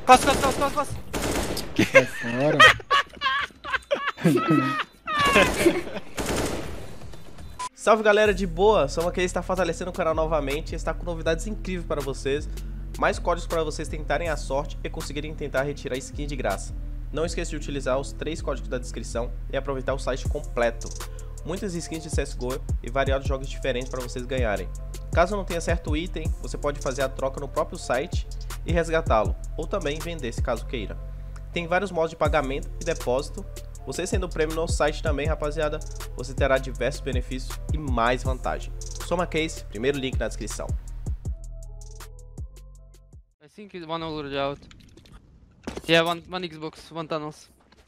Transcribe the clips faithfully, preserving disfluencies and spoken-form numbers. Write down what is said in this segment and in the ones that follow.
Costa, costa, costa, costa, costa. Sai fora. Salve galera, de boa? Soma que está fortalecendo o canal novamente e está com novidades incríveis para vocês. Mais códigos para vocês tentarem a sorte e conseguirem tentar retirar skins de graça. Não esqueça de utilizar os três códigos da descrição e aproveitar o site completo. Muitas skins de C S G O e variados jogos diferentes para vocês ganharem. Caso não tenha certo item, você pode fazer a troca no próprio site e resgatá-lo, ou também vender se caso queira. Tem vários modos de pagamento e depósito. Você sendo prêmio no site também, rapaziada, você terá diversos benefícios e mais vantagem. Soma Case, primeiro link na descrição. I think it's one already out. Yeah, one, one Xbox, one tunnels.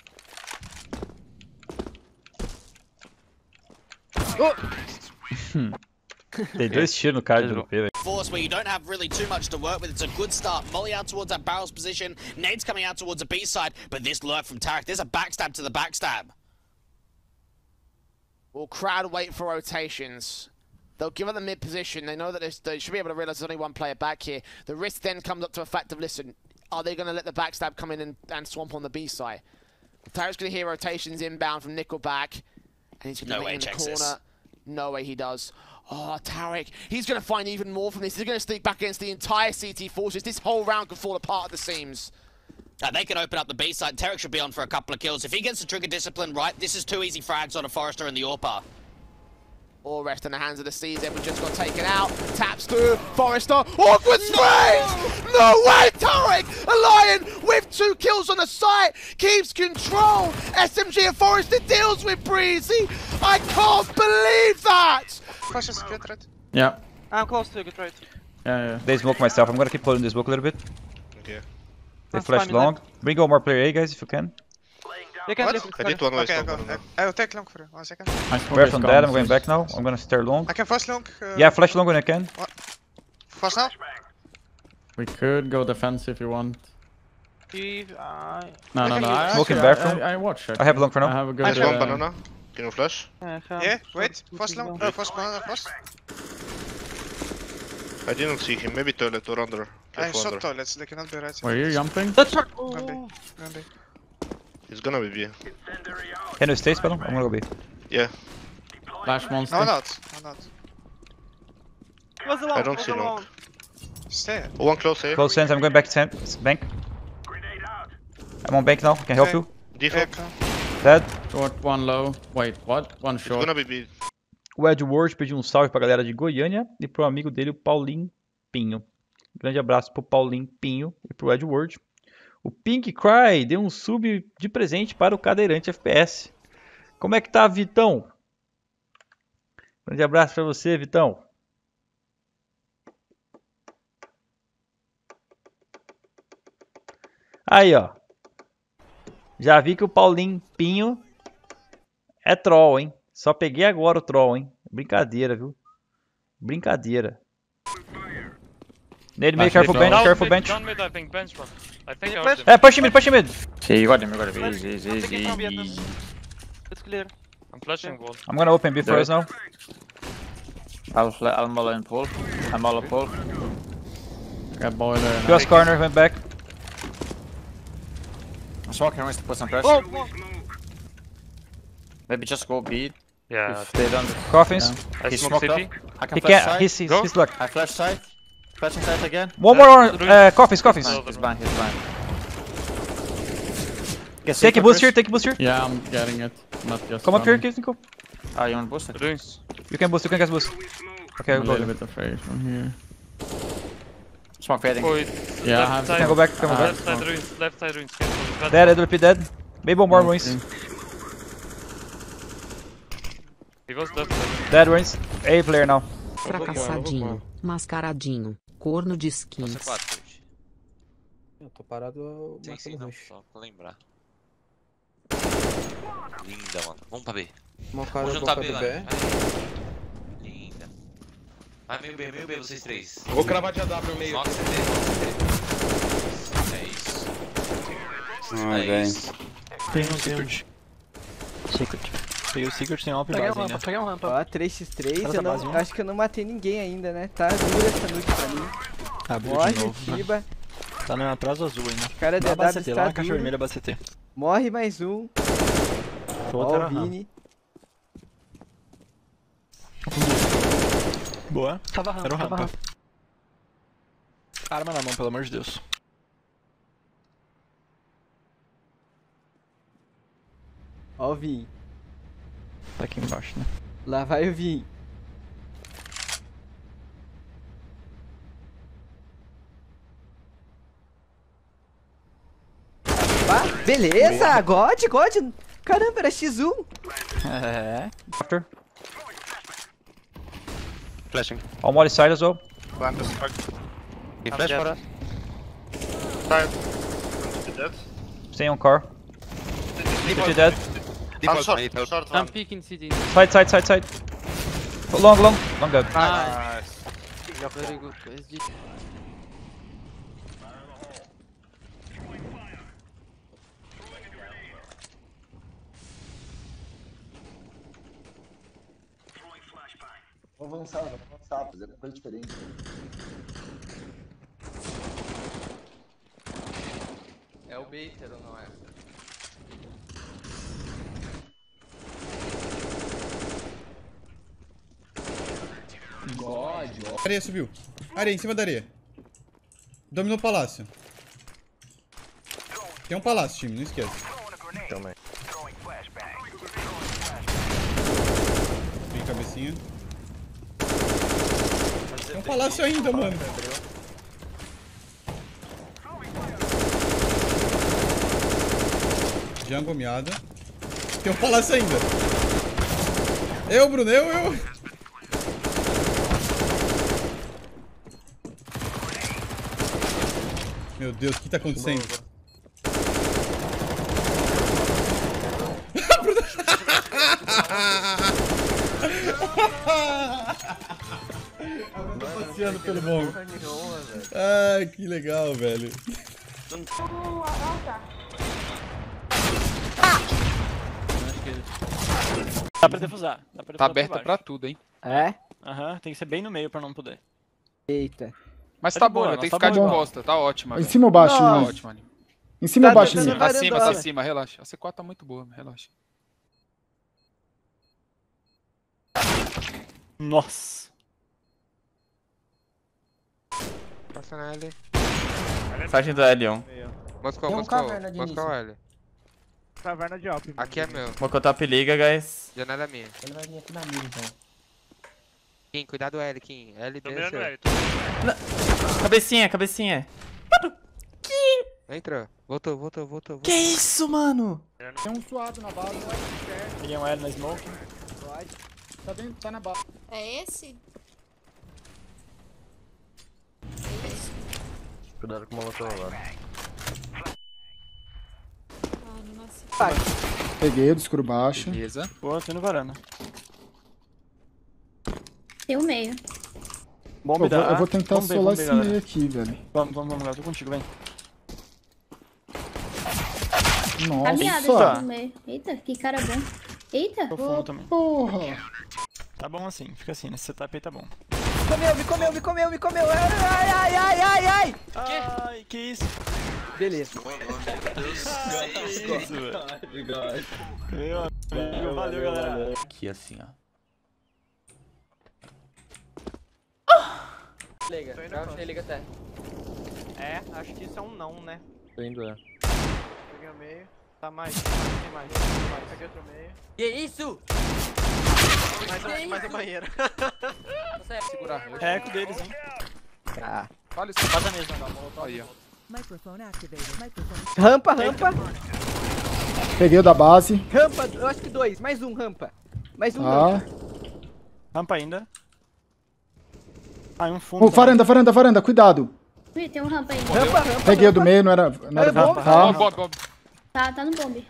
Tem dois tiros no cara do P, velho. Force where you don't have really too much to work with. It's a good start. Molly out towards that barrel's position. Nade's coming out towards the B side, but this lurk from Tarek. There's a backstab to the backstab. Will crowd wait for rotations. They'll give it the mid position. They know that they should be able to realize there's only one player back here. The risk then comes up to a fact of, listen, are they going to let the backstab come in and, and swamp on the B side? Tarek's going to hear rotations inbound from Nickelback, and he's going to No way in the checks corner. this. No way he does. Oh, Tarek, he's going to find even more from this. He's going to sneak back against the entire C T forces. This whole round could fall apart at the seams. Uh, they can open up the B side. Tarek should be on for a couple of kills. If he gets the trigger discipline right, this is two easy frags on a Forrester and the Orpa. All rest in the hands of the Seas. Everyone just got taken out. Taps through. Forrester. Awkward sprays! No way! Tarek, a lion with two kills on the site. Keeps control. S M G and Forrester deals with Breezy. I can't believe that! Flash is good, right? Yeah. I'm close to get right. Yeah, yeah. They smoke myself. I'm gonna keep holding this smoke a little bit. Okay. They That's flash fine, long. Bring one more player A, guys, if you can. You can What? live. I did one way. Okay, I, go. I, I will take long for you. One second. We're from dead. I'm going back now. I'm gonna stare long. I can flash long. Uh, Yeah, flash long when I can. Flash now? We could go defense if you want. If I... No, no, no. I, Smoking actually, bathroom. I, I, I watch. I have long for now. I have a good. Nice uh, one, banana. Can you flash? I have Yeah, wait. short Flash long. people. Uh, flash banana, flash. I didn't see him. Maybe toilet or under. I Careful shot under. toilets. They cannot be right. Were you jumping? That's short. Gonna be. Oh. Gonna be. He's gonna be B. Can you stay, Spell? I'm gonna go B. Yeah. Flash monster. No, not. No, not. Was alone, I don't was see long. alone. Stay. Oh, one close here. Close sense. I'm going back to cent bank. I'm on bank now. Can help Okay. you. Yeah, Default. come. Dead. Short, one low. Wait, what? One It's short. gonna be B. O Edward pediu um salve pra galera de Goiânia e pro amigo dele, o Paulinho Pinho. Grande abraço pro Paulinho Pinho e pro Edward. O Pink Cry deu um sub de presente para o Cadeirante F P S. Como é que tá, Vitão? Grande abraço pra você, Vitão. Aí, ó. Já vi que o Paulinho Pinho é troll, hein? Só peguei agora o troll, hein? Brincadeira, viu? Brincadeira. Nele meio, careful bench, careful bench. Down mid, I think bench one. I think I Flash. was É, push mid, push mid. See, you got him, you got him. Flash. Easy, I'm easy, taking from Vietnam. easy. It's clear. I'm flashing wall. I'm gonna open B for us now. I'll fl I'll mull and pull. I'm mull and pull. Got boiler. Just corner, went back. I'm smoking, I want to put some pressure. Oh, oh. Maybe just go B. Yeah, If they don't. Coffins. I He smoke smoked city. up. I can He flash can't, side. he's, he's, Go. he's luck. I flash side. Flashing side again. One more, uh, coffins, coffins. No. He's blind, he's blind. Get Take a boost here, take a boost here. Yeah, I'm getting it. Not just. Come up here, running. Nico. Oh, you want to boost it? Ruins. You can boost, you can get boost. Okay, I'm a go. little bit afraid from here. Smoke fading. Oh, it, Yeah, I left have. side. Can go back, can go Uh, back. Left side ruins, left side ruins. Careful. Dead, A W P dead. Maybe one more Okay. ruins. He was left side. Dead ruins. A player now. Fracassadinho, mascaradinho, corno de Você skins. quatro hoje. Eu tô parado Tem sim, matando não, rush. só pra lembrar. Linda, mano. Vamos pra B. Uma cara Vamos eu juntar vou B pra lá. B. Vai. Linda. Vai meio B, meio B, vocês três. Vou cravar de A W meio. Nossa, C T. É isso. Ai, É velho. isso. Tem um Secret. Secret. Peguei o Secret, tem um Alp Peguei base, uma né? rampa, peguei uma rampa. Ó, três por três, Cara eu da não, base, um. acho que eu não matei ninguém ainda, né? Tá dura essa noite pra mim. Abriu de Morre, novo. Shiba. Tá no atraso azul ainda. O cara é Lá D W B C T, está lá na caixa duro. vermelha B C T. Morre mais um. Outro Ó, era o Vini. Boa. Tava rampa, Era um tava rampa. Arma na mão, pelo amor de Deus. Ó o Vini. Tá aqui embaixo, né? Lá vai o Vini. Ah, beleza, God, God. Caramba, era X um. É. After. Flashing. All molly side as well. Plant the spark. He flash for us. Side. Dead. Stay on car. City dead. One short, short I'm one. peeking city. Side, side, side, side. Long, long, long dead. Nice. Very good. S G. Vamos avançar, vamos avançar, fazer uma coisa diferente. É o baiter ou não é? God, Areia subiu. Areia, em cima da areia. Dominou o palácio. Tem um palácio, time, não esqueça. Também. Tem cabecinha. Tem um palácio ainda, mano. Jungle miada. Tem um palácio ainda. Eu, Bruno, eu, eu. Meu Deus, o que tá acontecendo? Eu tô passeando pelo mundo. Ai, que legal, velho. Dá pra defusar. Dá pra defusar Tá por aberta baixo. pra tudo, hein? É? Aham, tem que ser bem no meio pra não poder. Eita. Mas Tá tá de bom, boa, eu nós tenho que tá ficar de bom. costa, tá ótima. Em velho. cima ou baixo, Tá né? ótima ali. Em cima ou Tá baixo, tentando né? varandona. Acima, acima, relaxa. A C quatro tá muito boa, relaxa. Nossa. Passa na L. Site do L um. Moscou, Tem um Moscou. caverna de Moscou início. L. Caverna de Alp. Aqui é meu. Mocou top liga, guys. Janela é minha. Ele vai vir aqui na mira, então. Kim, cuidado L, Kim. L, Tô B, mirando C. L. tô mirando. Cabecinha, cabecinha. Entrou. Voltou, voltou, voltou. Que isso, mano? Tem um suado na base. Peguei um L na smoke. Tá dentro, tá na base. É esse? Cuidado com o molotov lá. Ah, não nasci. Peguei o do escuro baixo. Beleza. Boa, tô indo varanda. Tem o meio. Bom, Eu vou, eu vou tentar vamos ver, solar vamos ver, esse galera. meio aqui, velho. Vamos, vamos, vamos, galera. Tô contigo, vem. Caminhada Nossa! aqui no meio. Eita, que cara bom. Eita. Tô fundo também. Porra! Tá bom assim, fica assim. Nesse setup aí tá bom. Comeu, me comeu, me comeu, me comeu. Ai, ai, ai, ai, ai. Ai, que isso? Beleza. Que isso, velho. Meu amigo, valeu, galera. Aqui assim, ó. Liga, já liga até. É, acho que isso é um não, né? Tô indo, é. Peguei o meio. Tá mais, tem mais, tem mais. Peguei outro meio. Que isso? Mais um, mais um banheiro. Segurar. É eco deles, hein? Ah. Olha isso. Faz a mesma, tá? Aí, ó. Rampa, rampa. Peguei o da base. Rampa, eu acho que dois. Mais um rampa. Mais um Ah. rampa. Rampa ainda. Ah, e um fundo. Ô, varanda, varanda, varanda, cuidado. Ih, tem um rampa aí. Rampa, rampa. Peguei o do meio, não era. Não era É bom, tá. Bob, Bob. Tá, tá no bombe.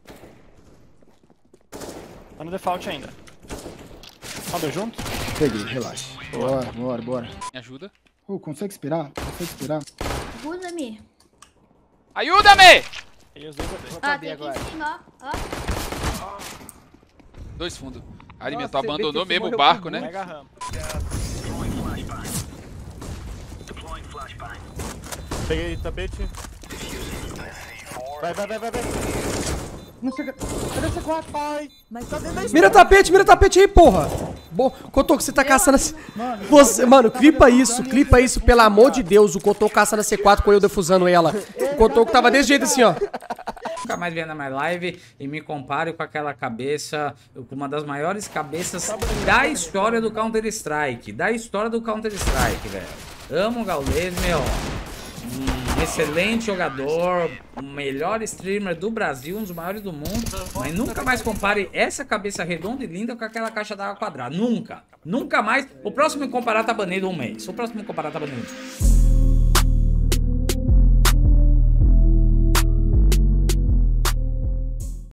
Tá no default ainda. Sobe junto? Peguei, relaxa. Bora, bora, bora. Me ajuda. Ô, consegue esperar? Consegue esperar? Ajuda-me. Ajuda-me! Peguei os dois a dois. Ah, tem aqui em cima, ó. Ó. Dois fundos. Alimento, Nossa, abandonou você mesmo o morreu barco, com né? Mega rampa. Peguei tapete. Vai, vai, vai, vai, vai. Não chega. Cadê esse quatro, pai? Mas tá dentro da Mira tapete, mira tapete aí, porra. Bo... Cotoco, você tá caçando... A... Você... Mano, clipa isso, clipa isso, pelo amor de Deus. O Cotoco caçando a C quatro com eu defusando ela. O Cotoco tava desse jeito assim, ó. Nunca mais venha na minha live e me compare com aquela cabeça, com uma das maiores cabeças da história do Counter-Strike. Da história do Counter-Strike, velho. Amo o Gaules, meu. Um excelente jogador, o melhor streamer do Brasil, um dos maiores do mundo. Mas nunca mais compare essa cabeça redonda e linda com aquela caixa d'água quadrada. Nunca. Nunca mais. O próximo comparar tá banido um mês. O próximo comparar tá banido.